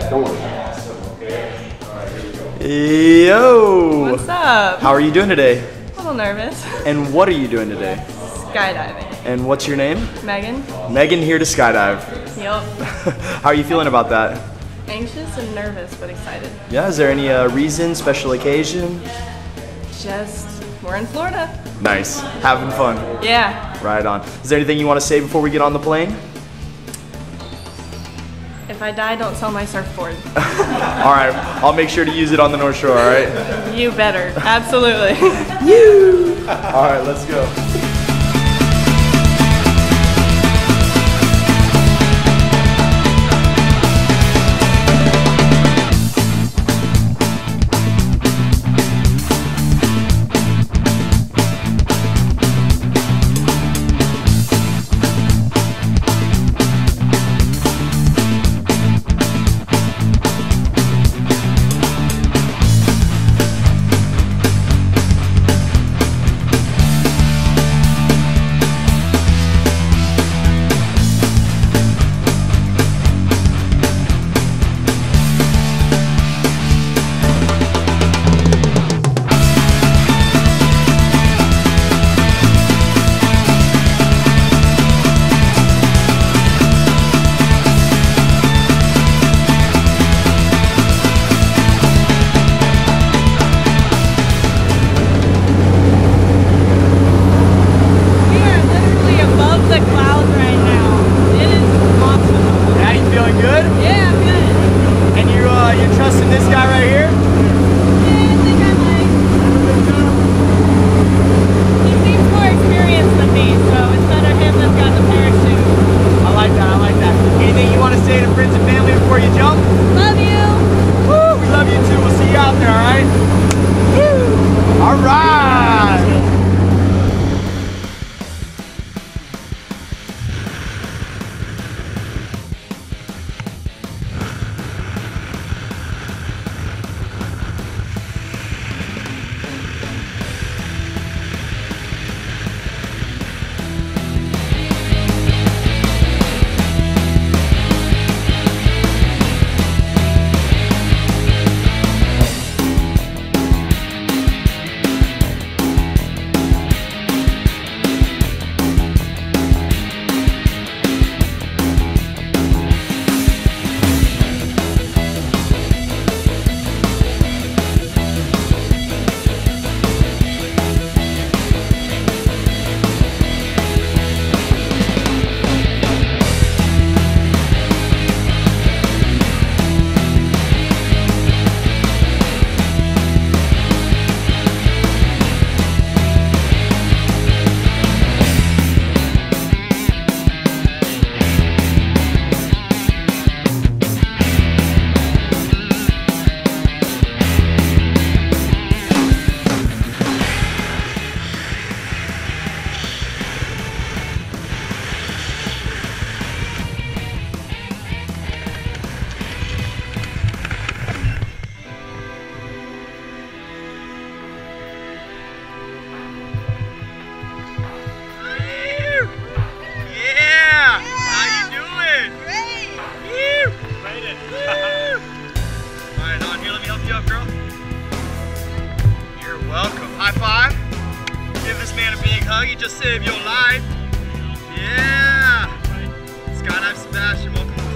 Yo! What's up? How are you doing today? A little nervous. And what are you doing today? Skydiving. And what's your name? Megan? Megan here to skydive. Yup. How are you feeling about that? Anxious and nervous, but excited. Yeah, is there any reason, special occasion? Just, we're in Florida. Nice. Having fun. Yeah. Right on. Is there anything you want to say before we get on the plane? If I die, don't sell my surfboard. All right, I'll make sure to use it on the North Shore, all right? You better. Absolutely. All right, let's go. Hug, he just saved your life. Yeah. Skydive Sebastian, welcome